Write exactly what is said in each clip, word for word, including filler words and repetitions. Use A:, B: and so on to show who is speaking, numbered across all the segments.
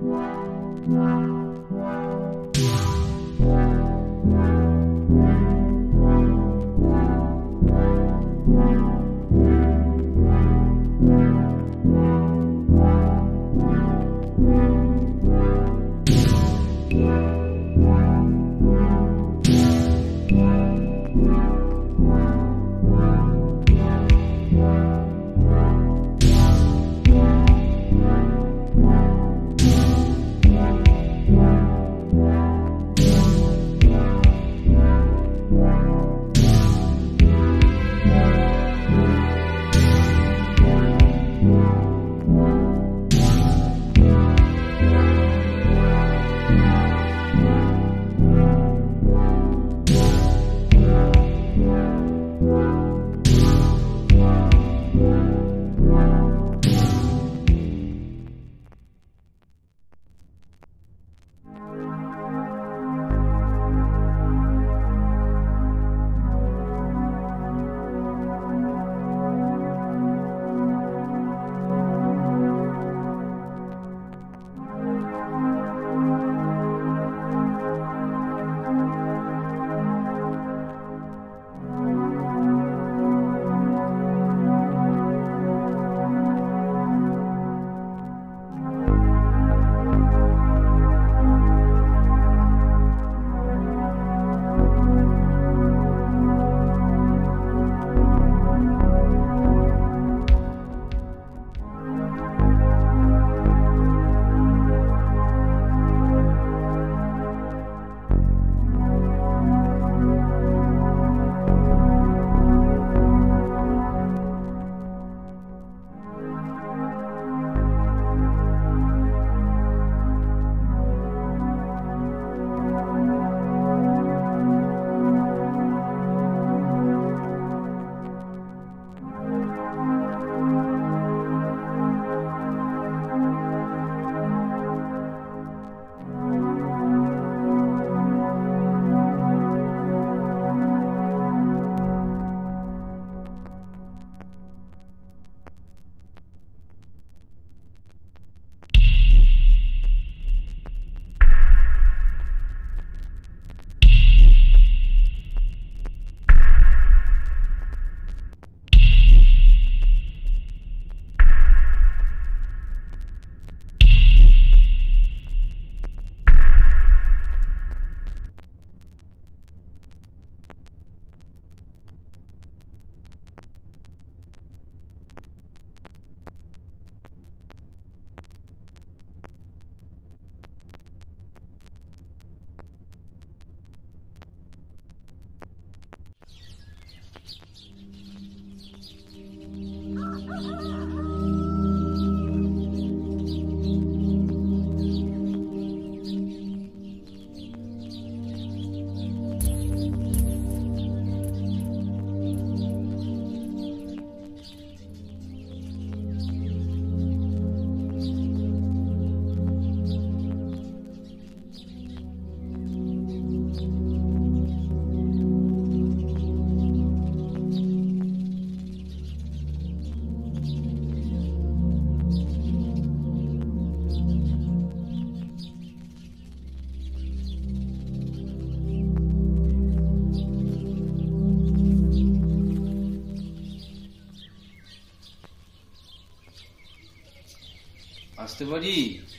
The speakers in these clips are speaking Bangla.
A: আসতে পারি?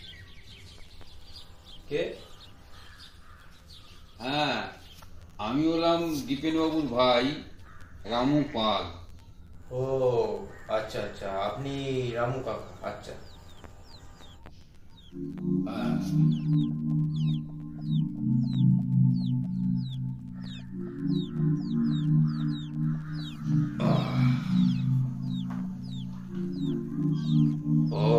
B: কে?
A: হ্যাঁ, আমি হলাম দীপেন বাবুর ভাই রামু পাল।
B: ও আচ্ছা আচ্ছা, আপনি রামু কাকা। আচ্ছা
A: ও,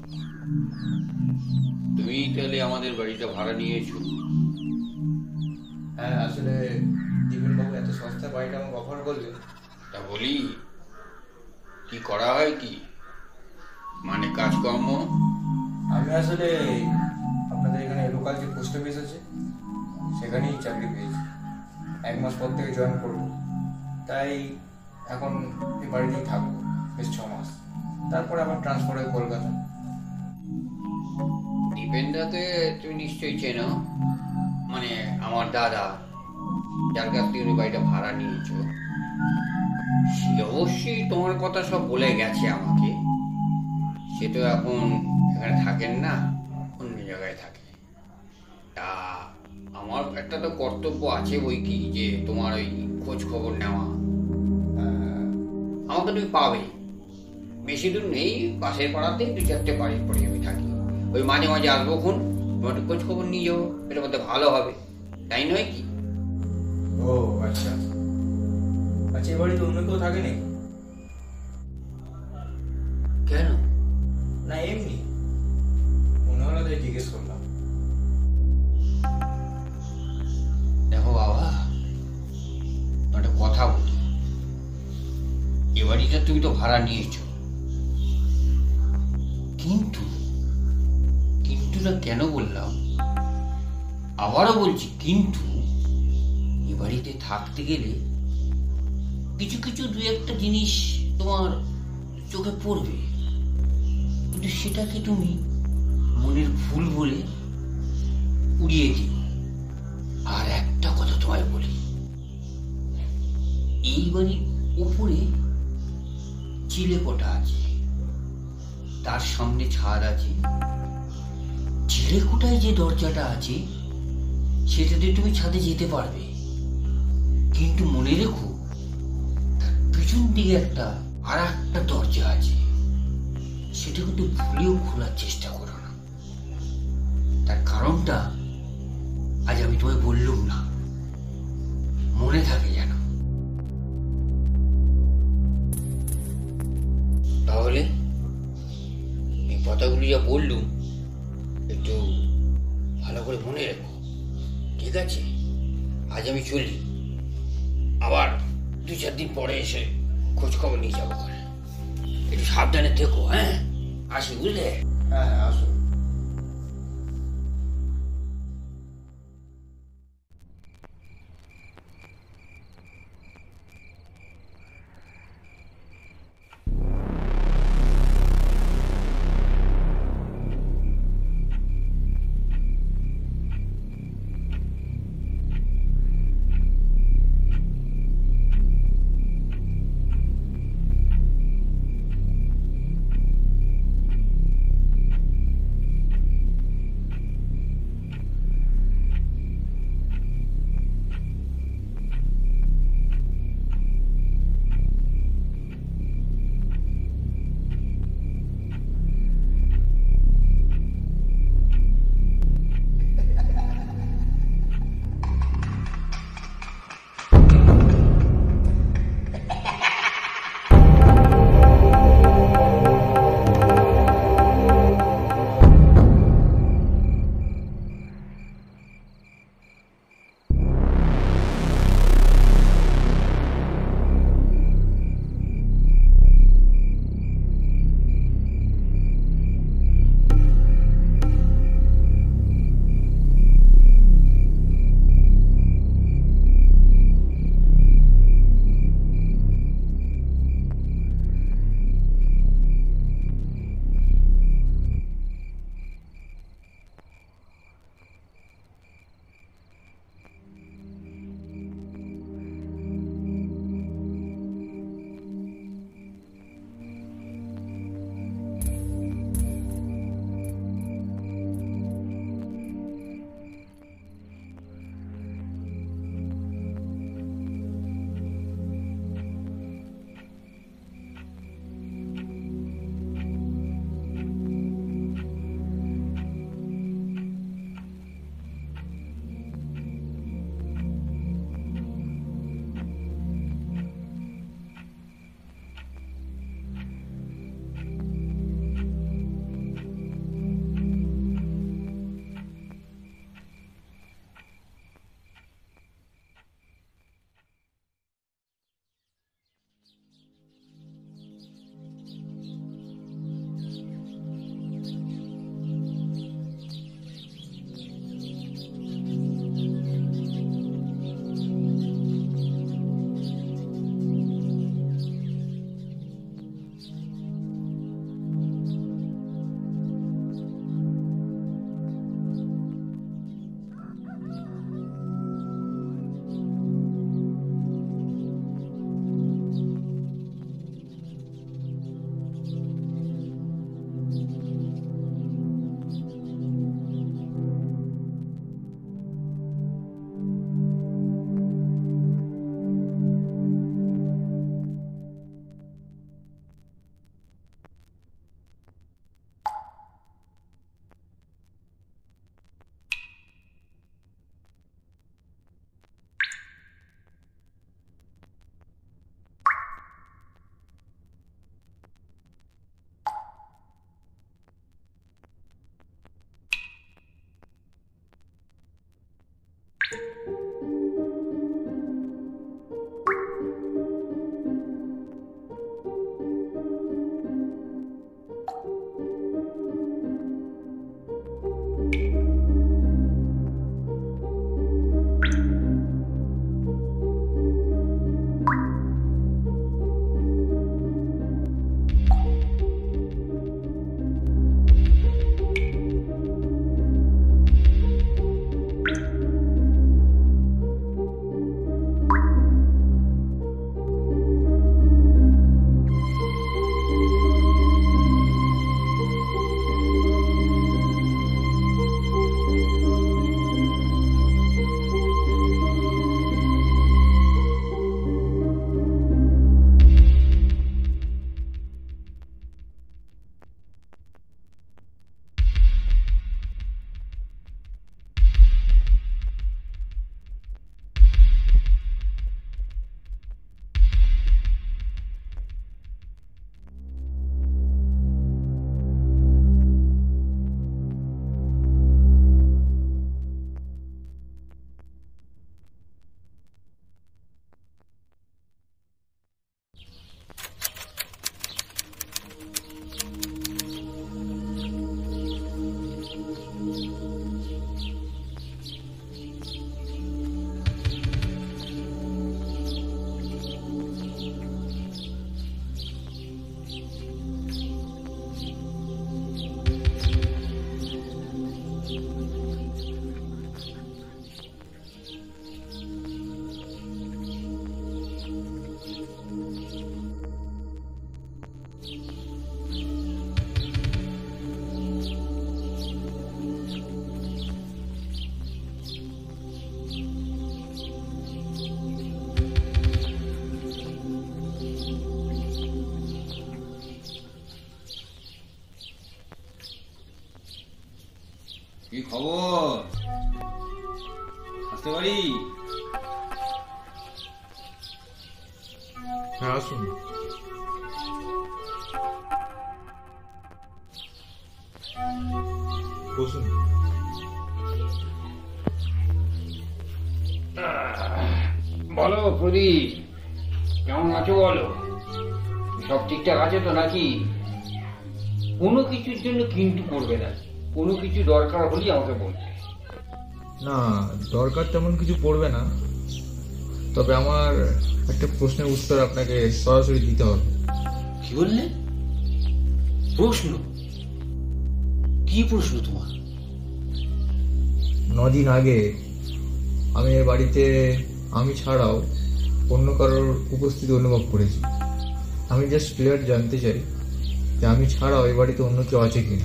A: তুমি তাহলে আমাদের বাড়িটা ভাড়া নিয়েছো?
B: হ্যাঁ, আসলে দীপেন বাবু এত সস্তা বাড়িটা আমাকে অফার করলেন।
A: তা বলি, কি করা হয় কি, মানে কাজকর্ম?
B: আমি আসলে আপনাদের এখানে লোকাল যে পোস্ট অফিস আছে সেখানেই চাকরি পেয়েছি। এক মাস পর থেকে জয়েন করবো, তাই এখন এই বাড়িতেই থাকবো বেশ ছ মাস, তারপরে আবার ট্রান্সফার হয় কলকাতা।
C: দীপেনদাকে তুমি নিশ্চয়ই চেনো, মানে আমার দাদা, যার কাছ থেকে তুমি বাড়িটা ভাড়া নিয়েছো। সে অবশ্যই তোমার কথা সব বলে গেছে আমাকে। সে তো এখন এখানে থাকেন না, অন্য জায়গায় থাকে। তা আমার একটা তো কর্তব্য আছে বই কি, যে তোমার ওই খোঁজ খবর নেওয়া। আহ, আমাকে তুমি পাবে, বেশি দূর নেই, পাশের পাড়াতে দু চারটে বাড়ির পরে আমি থাকি। ওই মাঝে মাঝে আসবো, খুন তোমার একটু খোঁজ খবর নিয়ে যাবো, এটার মধ্যে ভালো হবে, তাই নয় কি?
B: ও আচ্ছা আচ্ছা, এ বাড়িতে অন্য কেউ থাকে নাকি?
C: কেন?
B: না এমনি মনে হলো তাই জিজ্ঞেস করলাম।
C: দেখো বাবা, একটা কথা বলি। এ বাড়িটা তুমি তো ভাড়া নিয়েছো, কিন্তু কিন্তুটা কেন বললাম, আবারও বলছি কিন্তু, এ বাড়িতে থাকতে গেলে কিছু কিছু দু একটা জিনিস তোমার চোখে পড়বে, কিন্তু সেটাকে তুমি মনের ভুল বলে উড়িয়ে দিও। আর একটা কথা তোমায় বলি, এই বাড়ির উপরে চিলেকোঠা আছে, তার সামনে ছাদ আছে। চিলেকোঠায় যে দরজাটা আছে সেটাতে তুমি ছাদে যেতে পারবে, কিন্তু মনে রেখো তার পিছন দিকে একটা আর একটা দরজা আছে, সেটা কিন্তু ভুলেও খোলার চেষ্টা করো না। তার কারণটা আজ আমি তোমায় বললুম না, মনে থাকে যেন। তাহলে এই কথাগুলি যা বললুম একটু ভালো করে মনে রেখো, ঠিক আছে? আজ আমি চলি, আবার দু চার দিন পরে এসে খোঁজ খবর নিয়ে যাবো। একটু সাবধানে থেকো, হ্যাঁ? আসি, বুঝলে?
B: হ্যাঁ হ্যাঁ আসো।
A: কি খবর? আসতে পারি?
D: হ্যাঁ আসুন। বসুন।
C: বলো প্রদীপ, কেমন আছো বলো? সব ঠিকঠাক আছে তো নাকি? কোনো কিছুর জন্য কিন্তু করবে না, কোনো কিছু দরকার হলেই আমাকে বলবে।
D: না, দরকার তেমন কিছু পড়বে না, তবে আমার একটা প্রশ্নের উত্তর আপনাকে সরাসরি দিতে হবে।
C: কি বললে? প্রশ্ন? কি প্রশ্ন তোমার?
D: নদিন আগে আমি এ বাড়িতে আমি ছাড়াও অন্য কারোর উপস্থিতি অনুভব করেছি। আমি জাস্ট ক্লিয়ার জানতে চাই যে আমি ছাড়াও এ বাড়িতে অন্য কেউ আছে কিনা।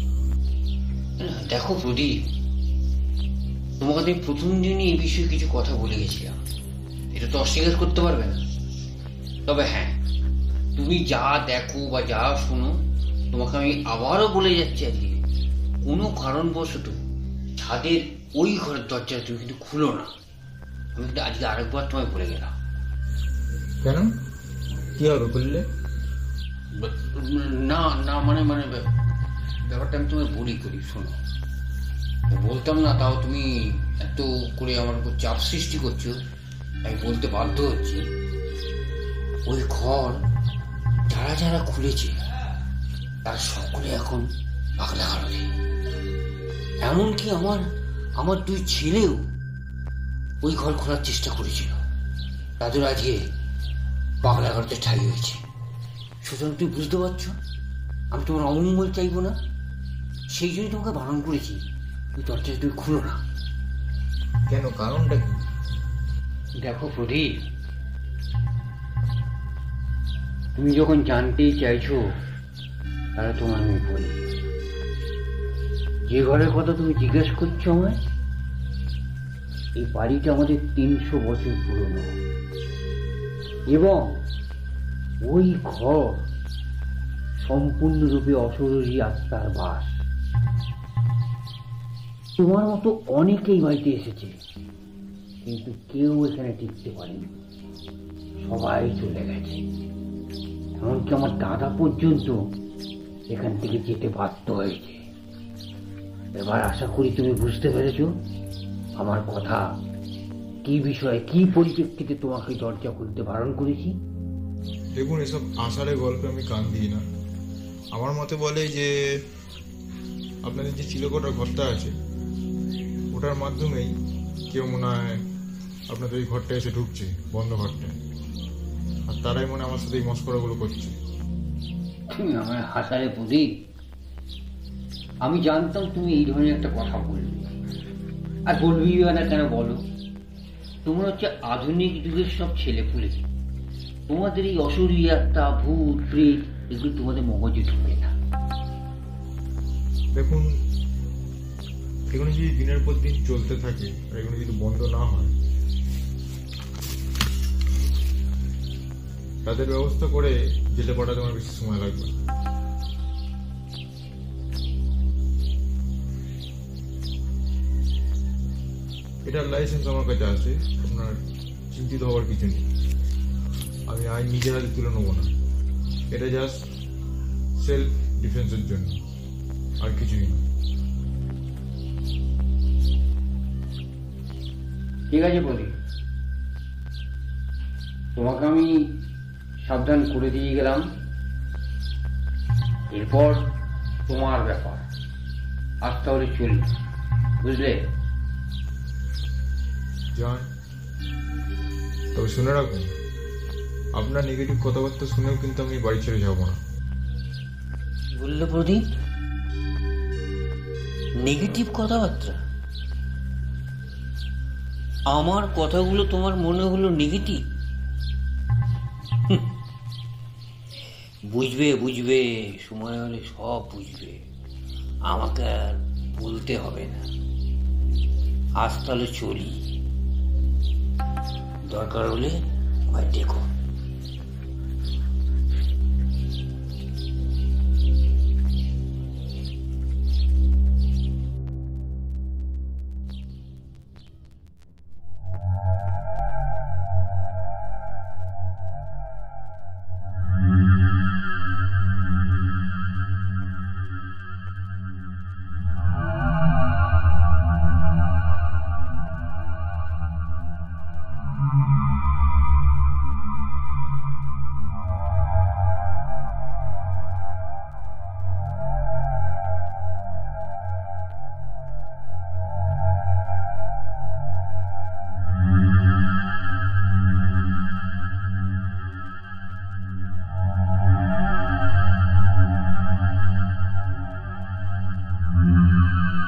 C: দেখো প্রদীপ, তোমাকে আমি প্রথম দিনই এই বিষয়ে কিছু কথা বলে গেছিলাম, এটা তো অস্বীকার করতে পারবে না। তবে হ্যাঁ, তুমি যা দেখো বা যা শোনো, তোমাকে আমি আবারও বলে যাচ্ছি, আজকে কোনো কারণবশত ছাদের ওই ঘরের দরজা তুমি কিন্তু খুলো না। আমি কিন্তু আজকে আরেকবার তোমায় বলে গেলাম।
D: কেন? কি হবে বললে?
C: না না মানে মানে ব্যাপারটা আমি তোমায় বলি করি, শোনো। বলতাম না, তাও তুমি এত করে আমার উপর চাপ সৃষ্টি করছো, আমি বলতে বাধ্য হচ্ছি। ওই ঘর যারা যারা খুলেছে তারা সকলে এখন পাগলা গারদে। এমনকি আমার আমার দুই ছেলেও ওই ঘর খোলার চেষ্টা করেছিল, তাদের আজকে পাগলা গারদে ঠাই হয়েছে। সুতরাং তুমি বুঝতে পারছো, আমি তোমার অমঙ্গল চাইবো না, সেই জন্যই তোমাকে বারণ করেছি, ওই দরজাটা তুমি খুলো না।
D: কেন? কারণটা কি?
C: দেখো প্রদীপ, তুমি যখন জানতেই চাইছো, তাহলে তোমার আমি বলি, যে ঘরের কথা তুমি জিজ্ঞেস করছো আমায়, এই বাড়িটা আমাদের তিনশো বছর পুরনো, এবং ওই ঘর সম্পূর্ণরূপে অশরীরী আত্মার বাস। তোমার মতো অনেকেই বাড়িতে এসেছে, কিন্তু কেউ এখানে টিকতে পারেনি, সবাই চলে গেছে। এমনকি আমার দাদা পর্যন্ত এখান থেকে যেতে বাধ্য হয়েছে। এবার আশা করি তুমি বুঝতে পেরেছো আমার কথা, কি বিষয়ে কি পরিপ্রেক্ষিতে তোমাকে দরজা খুলতে বারণ করেছি।
D: দেখুন, এসব আষাঢ়ে গল্পে আমি কান দিই না। আমার মতে বলে যে আপনাদের যে চিলেকোঠার ঘরটা আছে, ওটার মাধ্যমেই কেউ মনে হয় আপনাদের এই ঘরটা এসে ঢুকছে, বন্ধ ঘরটা, আর তারাই মনে হয় আমার সাথে এই মস্করাগুলো করছে।
C: তুমি আমার হাসারে প্রদীপ, আমি জানতাম তুমি এই ধরনের একটা কথা বলবে, আর বলবি না কেন বলো? তোমরা হচ্ছে আধুনিক যুগের সব ছেলেপুলে, তোমাদের এই অশরীরী আত্মা, ভূত প্রেত এগুলো তোমাদের মগজে ঢুকে না।
D: দেখুন, এগুলো যদি দিনের পর দিন চলতে থাকে আর এগুলো যদি বন্ধ না হয়, তাদের ব্যবস্থা করে জেলে পাঠাতে আমার বেশি সময় লাগবে। এটার লাইসেন্স আমার কাছে আছে, আপনার চিন্তিত হওয়ার কিছু নেই। আমি আইন নিজের হাতে তুলে নেবো না, এটা জাস্ট সেলফ ডিফেন্সের জন্য, আর কিছুই না।
C: ঠিক আছে বলি, তোমাকে আমি সাবধান করে দিয়ে গেলাম, এরপর তোমার ব্যাপার। আজ তাহলে চলি, বুঝলে?
D: যান, তবে শুনে রাখুন, আপনার নেগেটিভ কথাবার্তা শুনেও কিন্তু আমি বাড়ি ছেড়ে যাবো না।
C: কি বললে প্রদীপ? নেগেটিভ কথাবার্তা? আমার কথাগুলো তোমার মনে হলো নেগেটিভ? বুঝবে বুঝবে, সময় হলে সব বুঝবে, আমাকে আর বলতে হবে না। আজ তাহলে চলি, দরকার হলে আমায় দেখো।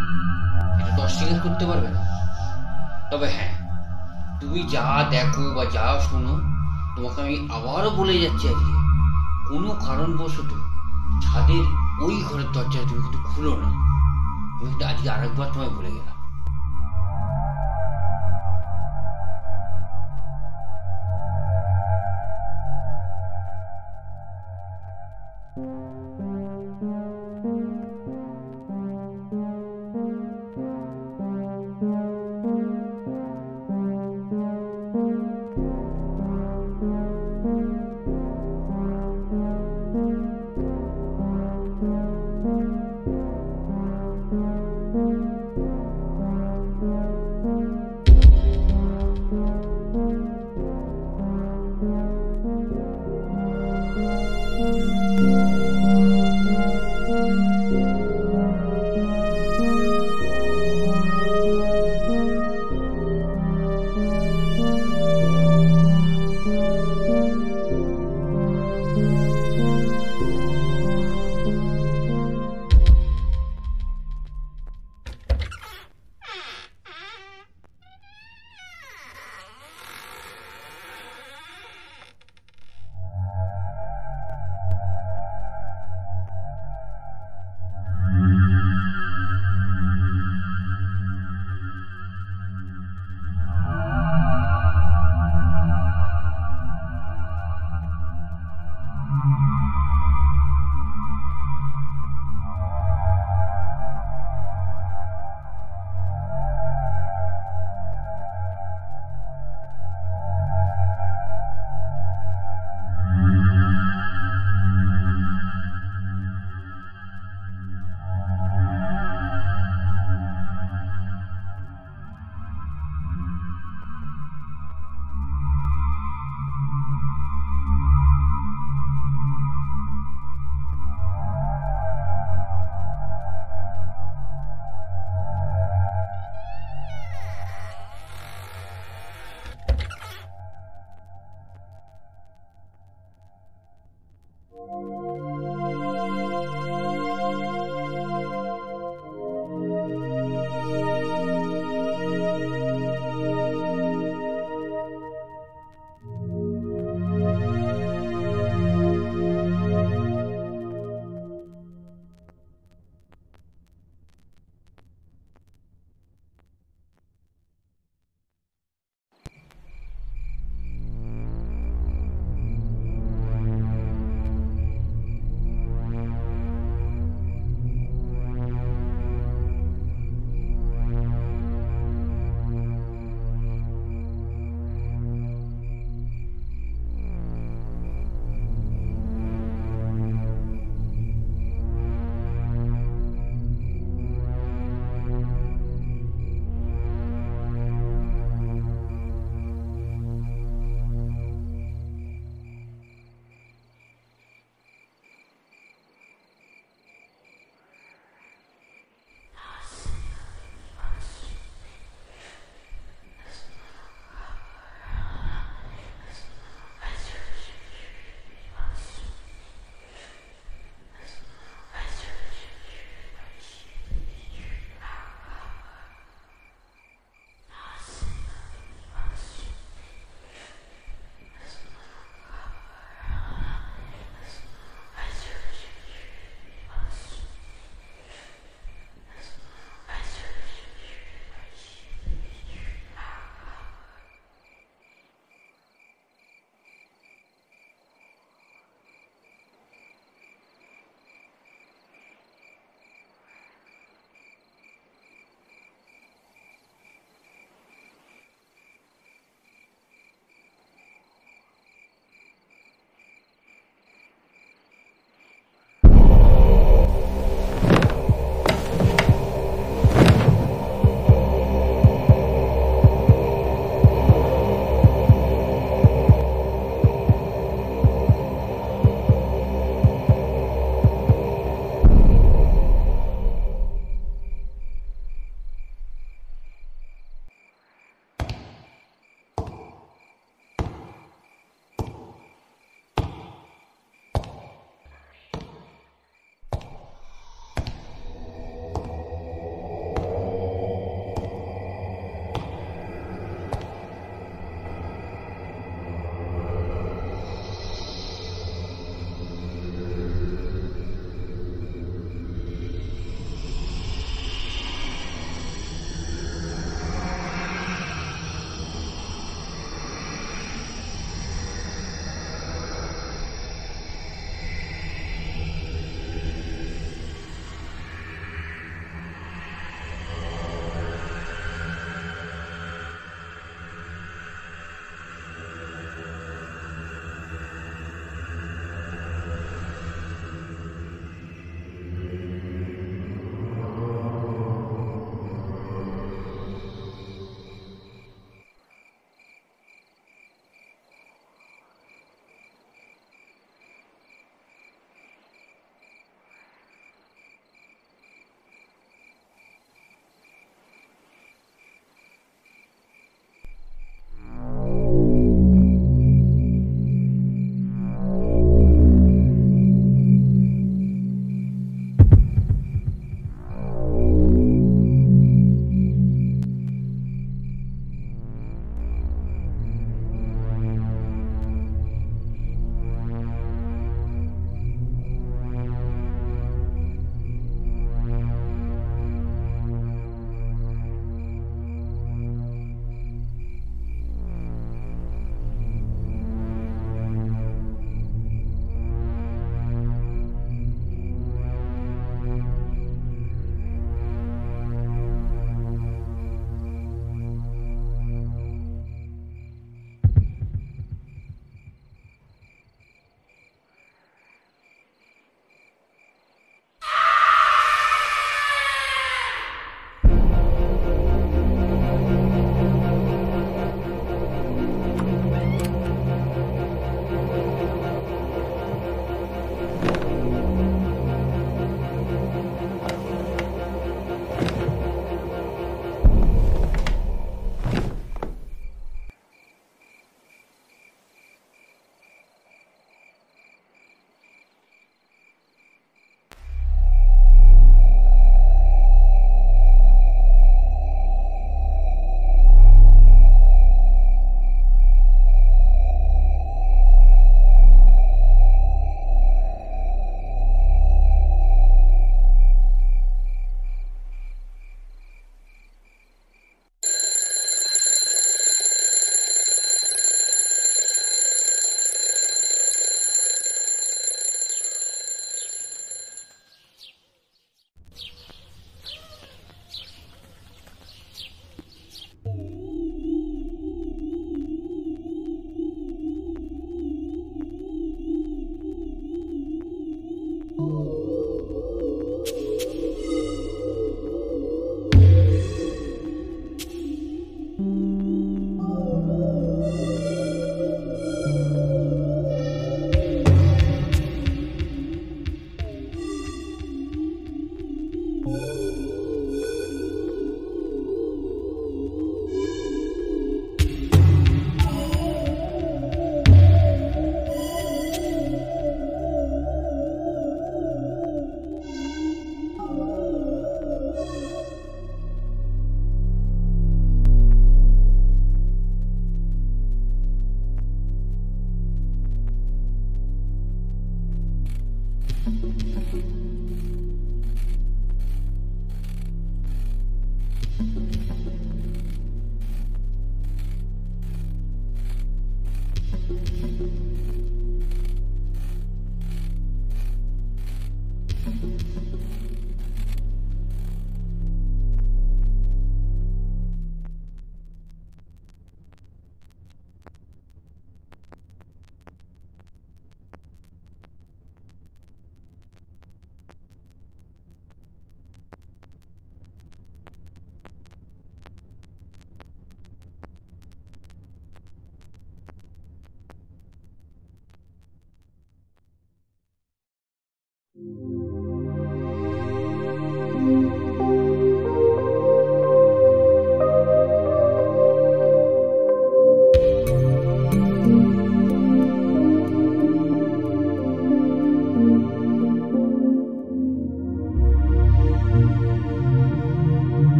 C: এটা তো অস্বীকার করতে পারবে না। তবে হ্যাঁ, তুমি যা দেখো বা যা শোনো, তোমাকে আমি আবারও বলে যাচ্ছি আজকে, কোনো কারণবশত ছাদের ওই ঘরের দরজাটা তুমি কিন্তু খুলো না। আমি কিন্তু আজকে আরেকবার তোমায় বলে গেলাম।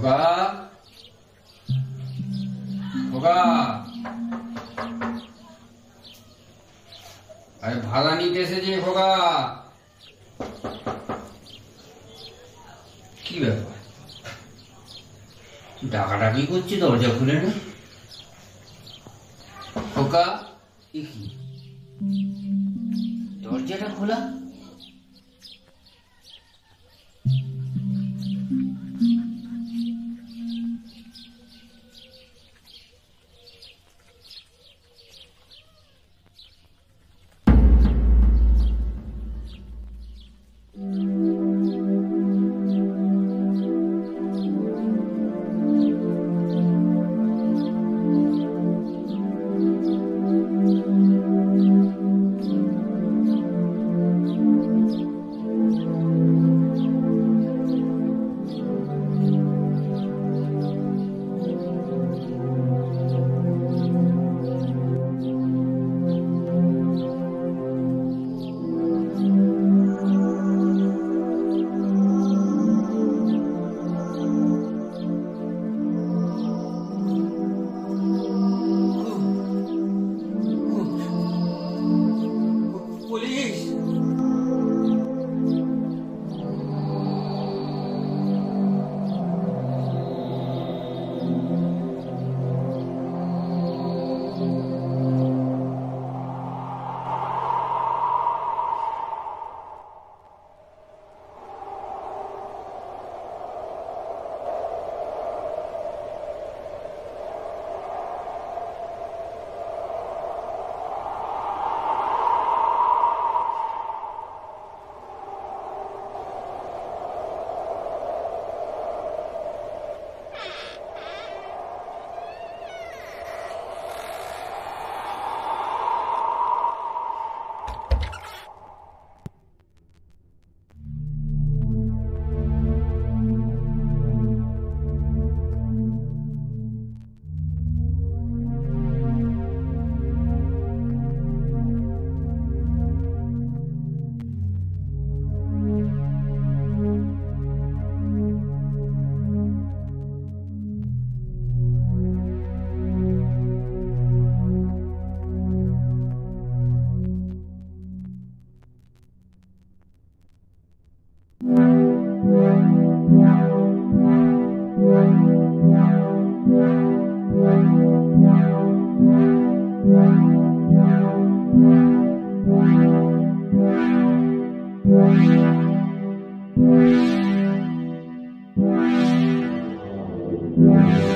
A: খোকা খোকা আরে ভাড়া নিতে এসেছে খোকা। কি ব্যাপার, ডাকাডাকি করছি, দরজা খুলে না। খোকা, এ কি, দরজাটা খোলা?
E: Yeah.